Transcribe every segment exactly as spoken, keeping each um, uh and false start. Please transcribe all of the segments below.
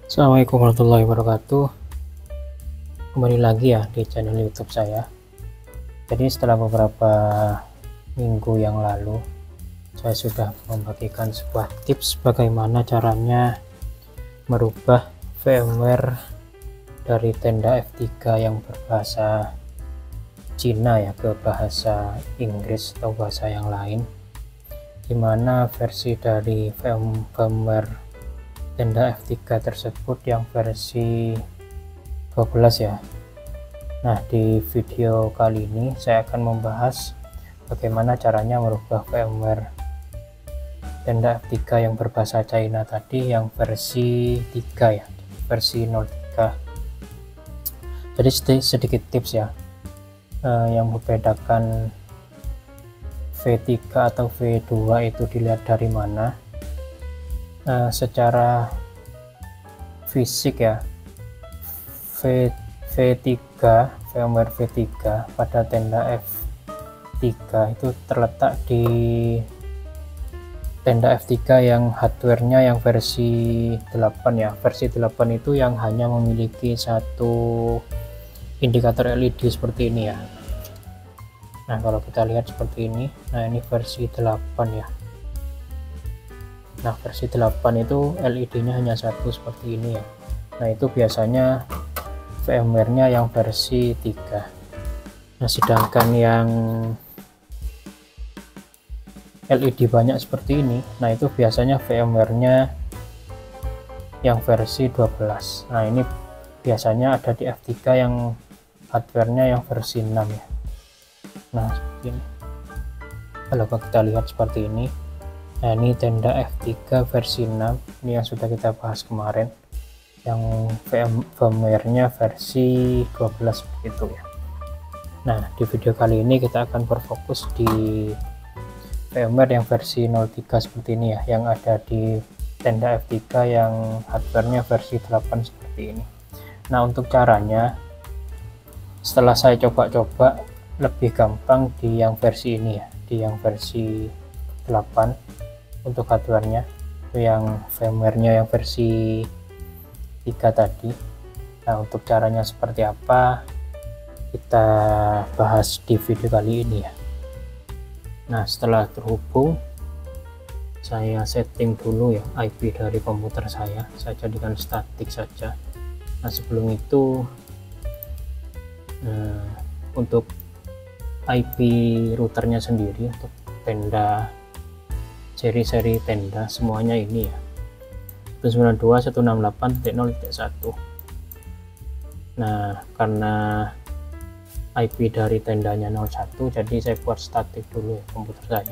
Assalamualaikum warahmatullahi wabarakatuh. Kembali lagi ya di channel YouTube saya. Jadi setelah beberapa minggu yang lalu saya sudah membagikan sebuah tips bagaimana caranya merubah firmware dari tenda F tiga yang berbahasa Cina ya ke bahasa Inggris atau bahasa yang lain, dimana versi dari firmware tenda F tiga tersebut yang versi dua belas ya. Nah, di video kali ini saya akan membahas bagaimana caranya merubah firmware tenda F tiga yang berbahasa China tadi yang versi tiga ya, versi nol tiga. Jadi sedikit tips ya eh, yang membedakan V tiga atau V dua itu dilihat dari mana. Uh, secara fisik ya, V, V3 firmware V tiga pada tenda F tiga itu terletak di tenda F tiga yang hardware-nya yang versi delapan ya. Versi delapan itu yang hanya memiliki satu indikator L E D seperti ini ya. Nah, kalau kita lihat seperti ini, nah ini versi delapan ya. Nah, versi delapan itu L E D-nya hanya satu seperti ini ya. Nah, itu biasanya firmware-nya yang versi tiga. Nah, sedangkan yang L E D banyak seperti ini, nah itu biasanya firmware-nya yang versi dua belas. Nah, ini biasanya ada di F tiga yang hardware-nya yang versi enam ya. Nah, seperti ini. Kalau kita lihat seperti ini, nah ini tenda F tiga versi enam, ini yang sudah kita bahas kemarin, yang firmware-nya versi dua belas begitu ya. Nah, di video kali ini kita akan berfokus di firmware yang versi nol tiga seperti ini ya, yang ada di tenda F tiga yang hardware-nya versi delapan seperti ini. Nah, untuk caranya setelah saya coba-coba lebih gampang di yang versi ini ya, di yang versi delapan untuk hardware-nya, itu yang firmware-nya yang versi tiga tadi. Nah, untuk caranya seperti apa kita bahas di video kali ini ya. Nah, setelah terhubung, saya setting dulu ya I P dari komputer saya, saya jadikan statik saja. Nah, sebelum itu eh, untuk I P routernya sendiri untuk tenda seri-seri tenda semuanya ini ya, satu sembilan dua titik satu enam delapan titik nol titik satu. Nah, karena I P dari tendanya nol satu, jadi saya buat statik dulu ya komputer saya.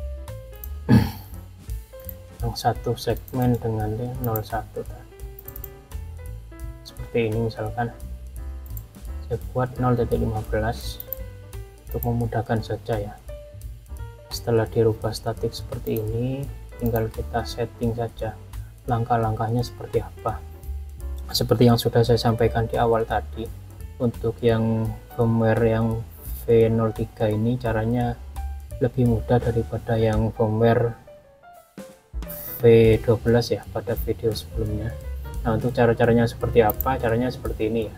Yang satu segmen dengan nol satu tadi. Seperti ini misalkan. Saya buat nol titik lima belas untuk memudahkan saja ya. Setelah dirubah statik seperti ini, tinggal kita setting saja langkah-langkahnya seperti apa. Seperti yang sudah saya sampaikan di awal tadi, untuk yang firmware yang V nol tiga ini caranya lebih mudah daripada yang firmware V dua belas ya pada video sebelumnya. Nah, untuk cara-caranya seperti apa? Caranya seperti ini ya.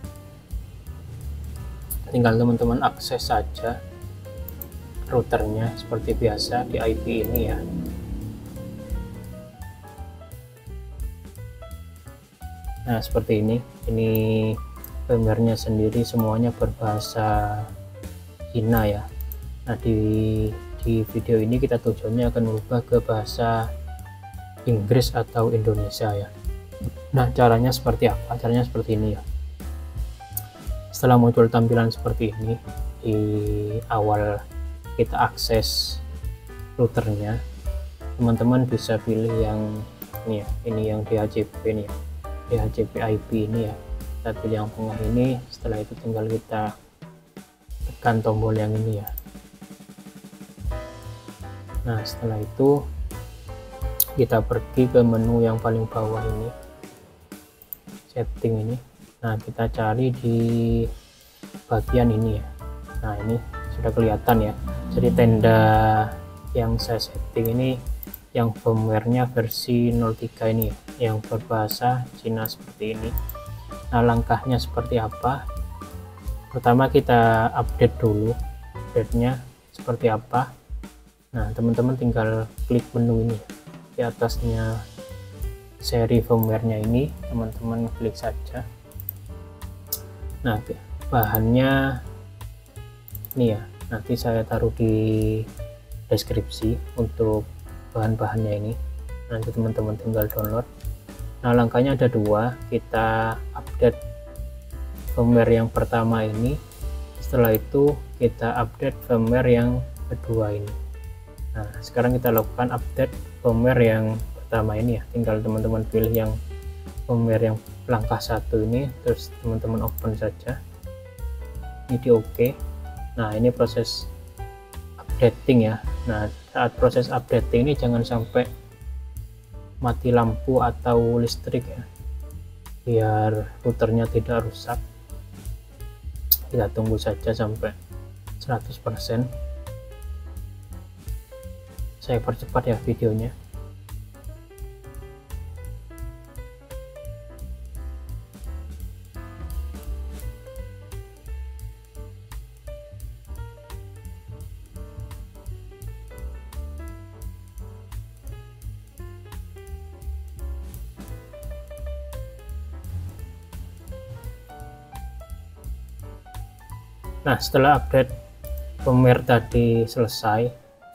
Tinggal teman-teman akses saja routernya seperti biasa di I P ini ya. Nah, seperti ini. Ini firmware-nya sendiri semuanya berbahasa Cina ya. Nah, di di video ini kita tujuannya akan merubah ke bahasa Inggris atau Indonesia ya. Nah, caranya seperti apa? Caranya seperti ini ya. Setelah muncul tampilan seperti ini di awal kita akses routernya, teman-teman bisa pilih yang ini ya, ini yang D H C P ini ya, D H C P I P ini ya. Kita pilih yang tengah ini. Setelah itu tinggal kita tekan tombol yang ini ya. Nah, setelah itu kita pergi ke menu yang paling bawah ini, setting ini. Nah, kita cari di bagian ini ya. Nah, ini sudah kelihatan ya. Jadi tenda yang saya setting ini yang firmware-nya versi nol tiga ini ya, yang berbahasa Cina seperti ini. Nah, langkahnya seperti apa? Pertama kita update dulu, update-nya seperti apa. Nah, teman-teman tinggal klik menu ini di atasnya seri firmware-nya ini, teman-teman klik saja. Nah, bahannya ini ya, nanti saya taruh di deskripsi untuk bahan-bahannya ini, nanti teman-teman tinggal download. Nah, langkahnya ada dua, kita update firmware yang pertama ini, setelah itu kita update firmware yang kedua ini. Nah, sekarang kita lakukan update firmware yang pertama ini ya, tinggal teman-teman pilih yang firmware yang langkah satu ini, terus teman-teman open saja, ini di OK. Nah, ini proses updating ya. Nah, saat proses updating ini jangan sampai mati lampu atau listrik ya, biar routernya tidak rusak. Kita tunggu saja sampai seratus persen. Saya percepat ya videonya. Nah, setelah update firmware tadi selesai,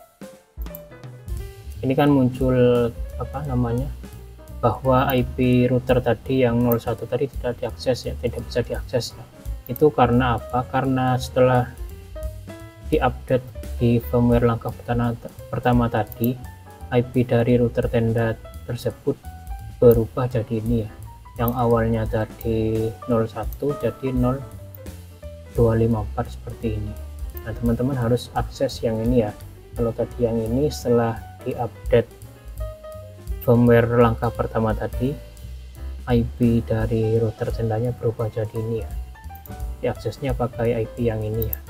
ini kan muncul apa namanya, bahwa I P router tadi yang nol satu tadi tidak diakses ya, tidak bisa diakses ya. Itu karena apa? Karena setelah diupdate di firmware langkah pertama, pertama tadi, I P dari router tenda tersebut berubah jadi ini ya, yang awalnya tadi nol satu jadi nol dua lima empat seperti ini. Nah, teman-teman harus akses yang ini ya. Kalau tadi yang ini setelah diupdate firmware langkah pertama tadi, I P dari router tendanya berubah jadi ini ya. Diaksesnya pakai I P yang ini ya.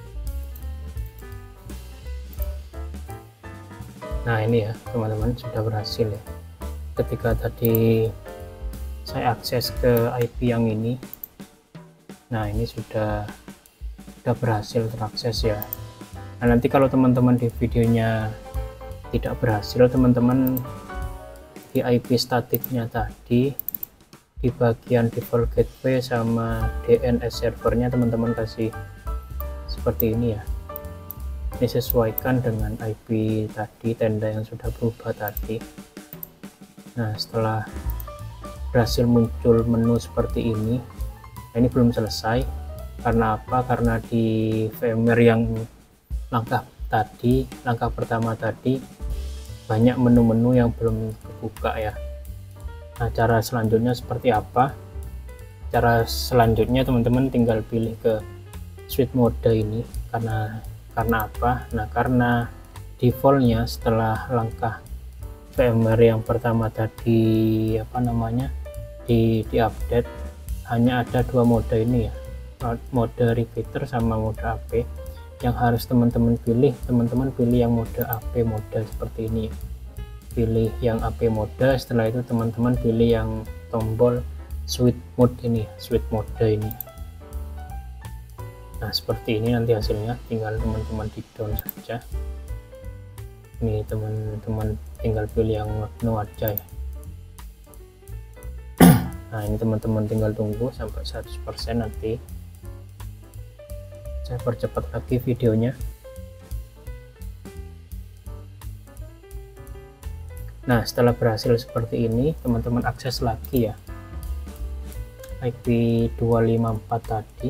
Nah, ini ya teman-teman, sudah berhasil ya. Ketika tadi saya akses ke I P yang ini, nah ini sudah sudah berhasil terakses ya. Nah, nanti kalau teman-teman di videonya tidak berhasil, teman-teman di I P statiknya tadi, di bagian default gateway sama D N S servernya, teman-teman kasih seperti ini ya. Ini sesuaikan dengan I P tadi, tenda yang sudah berubah tadi. Nah, setelah berhasil muncul menu seperti ini, nah ini belum selesai. Karena apa? Karena di firmware yang langkah tadi, langkah pertama tadi, banyak menu-menu yang belum terbuka ya. Nah, cara selanjutnya seperti apa? Cara selanjutnya teman-teman tinggal pilih ke switch mode ini. Karena karena apa? Nah, karena defaultnya setelah langkah firmware yang pertama tadi apa namanya di diupdate, hanya ada dua mode ini ya, mode repeater sama mode A P. Yang harus teman-teman pilih, teman-teman pilih yang mode A P mode seperti ini. Pilih yang A P mode, setelah itu teman-teman pilih yang tombol switch mode ini, switch mode ini. Nah, seperti ini nanti hasilnya, tinggal teman-teman di down saja. Ini teman-teman tinggal pilih yang no aja ya. Nah, ini teman-teman tinggal tunggu sampai seratus persen, nanti saya percepat lagi videonya. Nah, setelah berhasil seperti ini, teman-teman akses lagi ya I P dua lima empat tadi.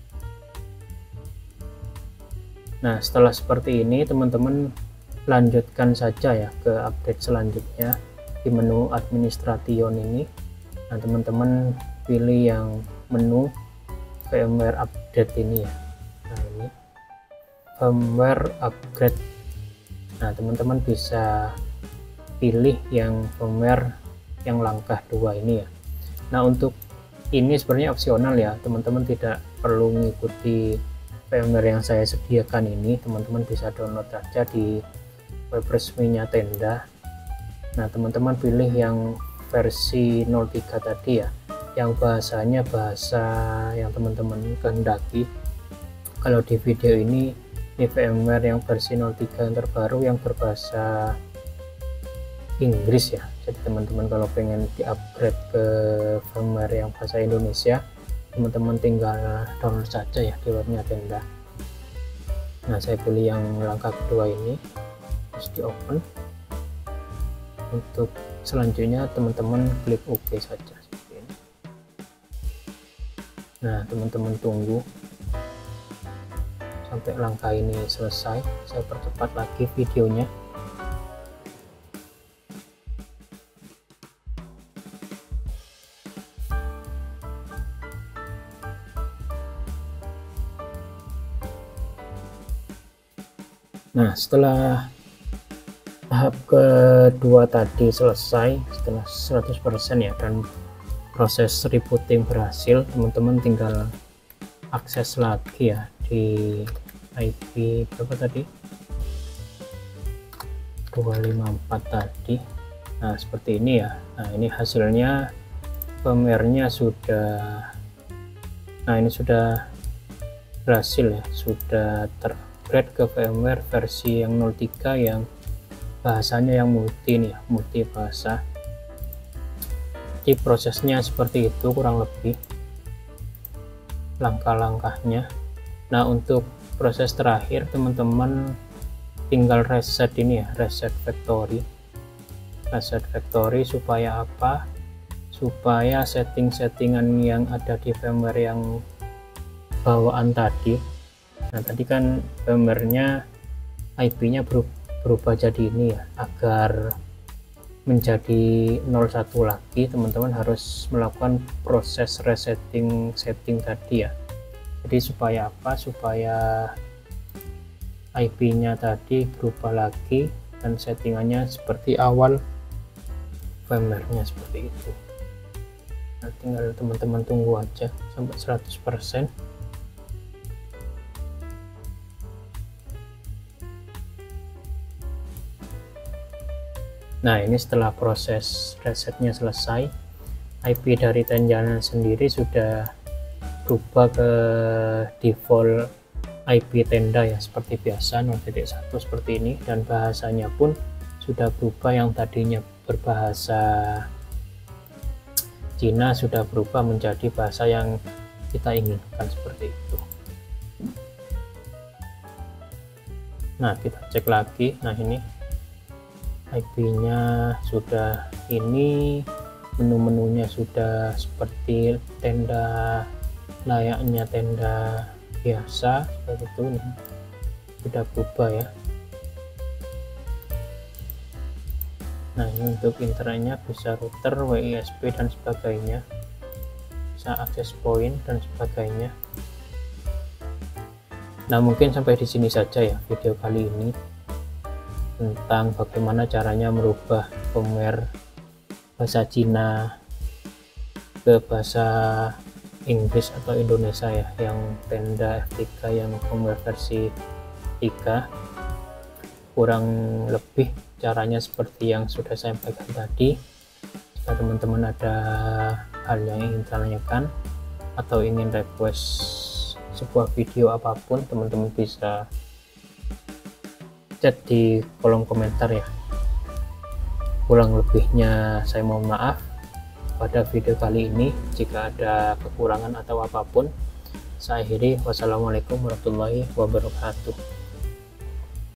Nah, setelah seperti ini, teman-teman lanjutkan saja ya ke update selanjutnya di menu administration ini. Nah, teman-teman pilih yang menu firmware update ini ya. Nah, ini firmware upgrade. Nah, teman-teman bisa pilih yang firmware yang langkah dua ini ya. Nah, untuk ini sebenarnya opsional ya, teman-teman tidak perlu mengikuti firmware yang saya sediakan ini. Teman-teman bisa download saja di web resminya tenda. Nah, teman-teman pilih yang versi nol tiga tadi ya, yang bahasanya bahasa yang teman-teman kehendaki. Kalau di video ini ini VMware yang versi nol tiga yang terbaru yang berbahasa Inggris ya. Jadi teman-teman kalau pengen di-upgrade ke firmware yang bahasa Indonesia, teman-teman tinggal download saja ya di webnya Tenda. Nah, saya pilih yang langkah kedua ini, terus di open. Untuk selanjutnya teman-teman klik OK saja seperti ini. Nah, teman-teman tunggu sampai langkah ini selesai. Saya percepat lagi videonya. Nah, setelah tahap kedua tadi selesai, setelah seratus persen ya, dan proses rebooting berhasil, teman-teman tinggal akses lagi ya di I P berapa tadi, dua lima empat tadi. Nah, seperti ini ya. Nah, ini hasilnya, firmware-nya sudah, nah ini sudah berhasil ya, sudah ter upgrade ke VMware versi yang nol tiga yang bahasanya yang multi nih ya, multi bahasa. Jadi prosesnya seperti itu kurang lebih langkah-langkahnya. Nah, untuk proses terakhir teman-teman tinggal reset ini ya, reset factory. Reset factory supaya apa? Supaya setting-settingan yang ada di firmware yang bawaan tadi. Nah, tadi kan firmware-nya I P-nya berubah jadi ini ya, agar menjadi nol satu lagi teman-teman harus melakukan proses resetting setting tadi ya. Jadi supaya apa? Supaya I P-nya tadi berubah lagi dan settingannya seperti awal firmware-nya seperti itu. Nah, tinggal teman-teman tunggu aja sampai seratus persen. Nah, ini setelah proses resetnya selesai, I P dari Tenda sendiri sudah berubah ke default I P Tenda ya, seperti biasa nol titik satu seperti ini, dan bahasanya pun sudah berubah. Yang tadinya berbahasa Cina sudah berubah menjadi bahasa yang kita inginkan seperti itu. Nah, kita cek lagi. Nah, ini I P-nya sudah ini, menu-menunya sudah seperti Tenda, layaknya Tenda biasa seperti itu nih, sudah berubah ya. Nah, ini untuk internetnya bisa router, W I S P dan sebagainya, bisa akses point dan sebagainya. Nah, mungkin sampai di sini saja ya video kali ini tentang bagaimana caranya merubah firmware bahasa Cina ke bahasa Inggris atau Indonesia ya, yang Tenda F tiga yang firmware versi tiga. Kurang lebih caranya seperti yang sudah saya sampaikan tadi. Jika teman-teman ada hal yang ingin ditanyakan atau ingin request sebuah video apapun, teman-teman bisa chat di kolom komentar ya. Kurang lebihnya saya mohon maaf pada video kali ini. Jika ada kekurangan atau apapun, saya akhiri. Wassalamualaikum warahmatullahi wabarakatuh.